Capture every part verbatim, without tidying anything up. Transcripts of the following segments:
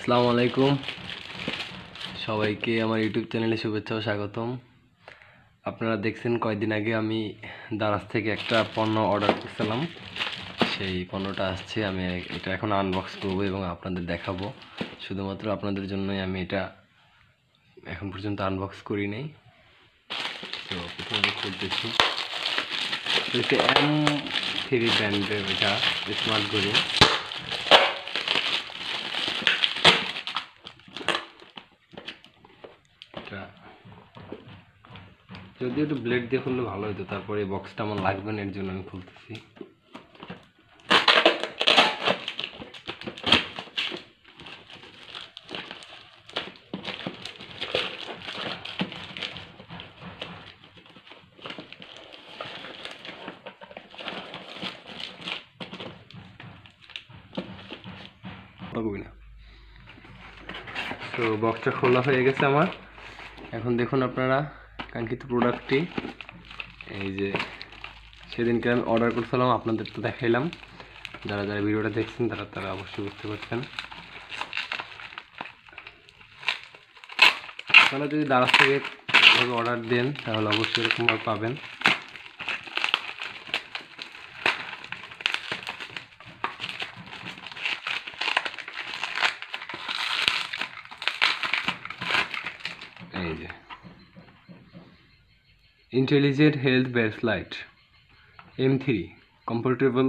আসসালামু আলাইকুম, সবাইকে আমার ইউটিউব চ্যানেলে শুভেচ্ছা ও স্বাগতম। আপনারা দেখছেন কয়েকদিন আগে আমি দারাজ থেকে একটা পণ্য অর্ডার করছিলাম, সেই পণ্যটা আসছে। আমি এটা এখন আনবক্স করব এবং আপনাদের দেখাবো। শুধুমাত্র আপনাদের জন্যই আমি এটা এখন পর্যন্ত আনবক্স করি নাই। তো প্রথমে খুলতেছি। এটা এম থ্রি ব্র্যান্ডের এটা স্মার্ট ঘড়ি। যদি একটু ব্লেড দিয়ে খুললে ভালো হতো, তারপরে এই বক্সটা আমার লাগবে না, এর জন্য আমি খুলতেছি। না তো বক্সটা খোলা হয়ে গেছে আমার। এখন দেখুন আপনারা কাঙ্ক্ষিত প্রোডাক্টটি। এই যে সেদিনকে আমি অর্ডার করছিলাম, আপনাদের তো দেখাইলাম। যারা যারা ভিডিওটা দেখছেন তারা তারা অবশ্যই বুঝতে পারছেন। আপনারা যদি দারাজ থেকে এভাবে অর্ডার দেন তাহলে অবশ্যই এরকমভাবে পাবেন। এই যে intelligent health bracelet M three comfortable.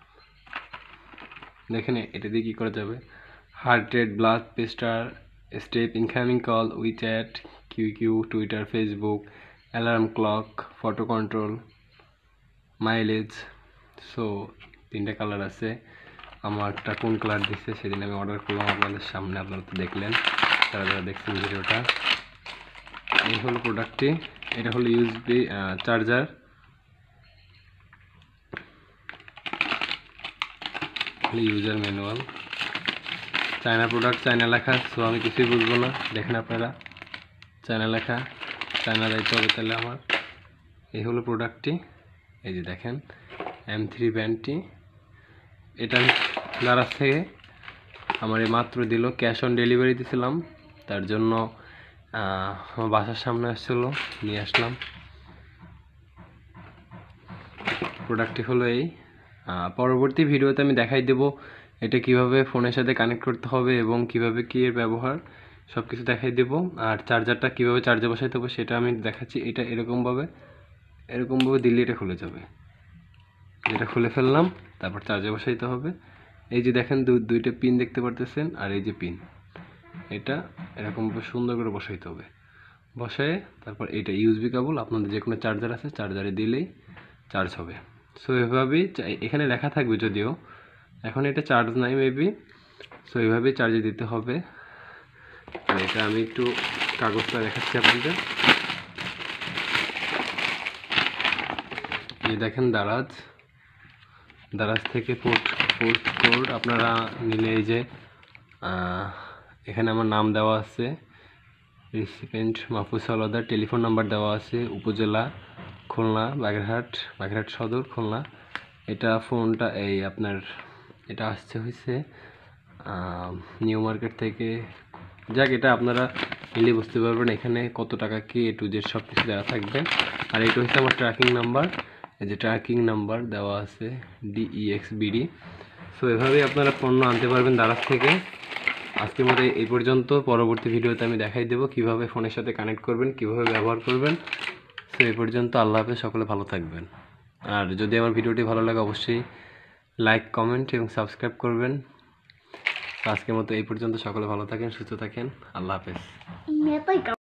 দেখেন এটা দিয়ে কী করা যাবে: heart rate, blood pressure, step, incoming call, WeChat, Q Q, Twitter, Facebook, alarm clock, photo control, mileage. So তিনটা কালার আছে। আমারটা কোন কালার দিচ্ছে সেদিন আমি অর্ডার করলাম আপনাদের সামনে, আপনারা তো দেখলেন যারা যারা দেখছেন ভিডিওটা। এই হলো প্রোডাক্টটি। এটা হলো USB charger. User manual, China product, China লেখা। সো আমি কিছুই বুঝবো না। দেখেন আপনারা চায়না লেখা, চায়না যাইতে হবে তাহলে আমার। এই হলো প্রোডাক্টটি। এই যে দেখেন এম থ্রি ব্র্যান্ডটি। এটা আমি দারাজ থেকে আমার এই মাত্র দিল, ক্যাশ অন ডেলিভারি দিয়েছিলাম, তার জন্য আমার বাসার সামনে আসছিলো, নিয়ে আসলাম। প্রোডাক্টটি হলো এই। পরবর্তী ভিডিওতে আমি দেখাই দেব এটা কিভাবে ফোনের সাথে কানেক্ট করতে হবে এবং কিভাবে কি এর ব্যবহার সব কিছু দেখাই দেব। আর চার্জারটা কিভাবে চার্জে বসাইতে হবে সেটা আমি দেখাচ্ছি। এটা এরকমভাবে এরকমভাবে দিলে এটা খুলে যাবে। এটা খুলে ফেললাম, তারপর চার্জে বসাইতে হবে। এই যে দেখেন দুইটা পিন দেখতে পারতেছেন, আর এই যে পিন, এটা এরকমভাবে সুন্দর করে বসাইতে হবে। বসায় তারপর এইটা ইউএসবি কেবল, আপনাদের যে কোনো চার্জার আছে চার্জারে দিলেই চার্জ হবে। সো এভাবেই, এখানে লেখা থাকবে যদিও এখন এটা চার্জ নাই মেবি। সো এইভাবেই চার্জে দিতে হবে। আর এটা আমি একটু কাগজটা দেখাচ্ছি আপনাদের। এই দেখেন দারাজ দারাজ থেকে পোর্ট পোর্ট কোড আপনারা নিলে এই যে এখানে আমার নাম দেওয়া আছে, recipient Mahfuz Haldar, telephone number দেওয়া আছে, উপজেলা খুলনা, বাগেরহাট বাগেরহাট সদর খুলনা। এটা ফোনটা এই আপনার এটা আসছে হয়েছে নিউ মার্কেট থেকে। যাক, এটা আপনারা নিলে বুঝতে পারবেন এখানে কত টাকা কি এ টু জেড সব কিছু দেওয়া থাকবে। আর এটা হচ্ছে আমার ট্র্যাকিং নাম্বার। এই যে ট্র্যাকিং নাম্বার দেওয়া আছে ডিইএক্স বিডি। সো এভাবেই আপনারা পণ্য আনতে পারবেন দারাজ থেকে। আজকের মতো এই পর্যন্ত। পরবর্তী ভিডিওতে আমি দেখাই দেবো কীভাবে ফোনের সাথে কানেক্ট করবেন, কীভাবে ব্যবহার করবেন। সো এই পর্যন্ত। আল্লাহ হাফেজ, সকলে ভালো থাকবেন। আর যদি আমার ভিডিওটি ভালো লাগে অবশ্যই লাইক, কমেন্ট এবং সাবস্ক্রাইব করবেন। আজকের মতো এই পর্যন্ত। সকলে ভালো থাকেন, সুস্থ থাকেন। আল্লাহ হাফেজ।